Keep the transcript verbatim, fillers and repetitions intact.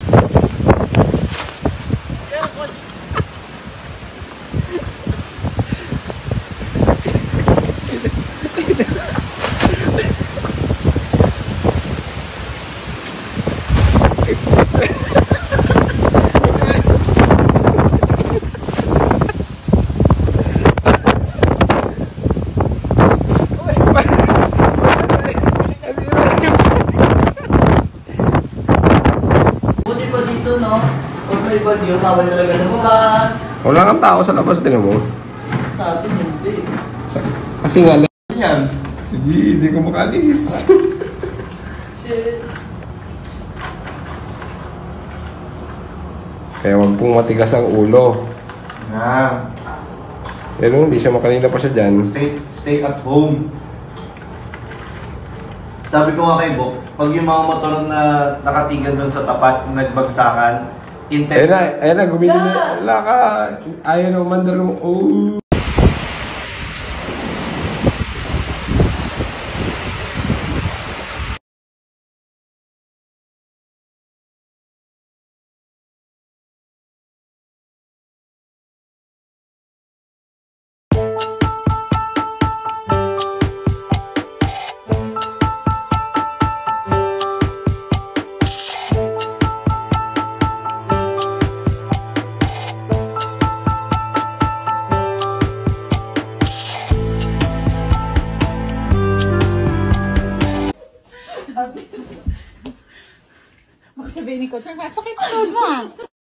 Yung bawal talaga na bukas. Wala kang tao sa labas, tinan mo. Sa atin hindi. Kasi nga, yan. Hindi, hindi ko makalis. Shit. Kaya wag pong matigas ang ulo. Na. Pero hindi siya makanina pa siya dyan. Stay, stay at home. Sabi ko nga kay Bok, pag yung mga motor na nakatingin doon sa tapat, nagbagsakan, intense. Ayun na, ayun na, gumili na. Wala ka. Ayaw na umandar mo. Oh. Sabihin ni Coach, masakit to ba?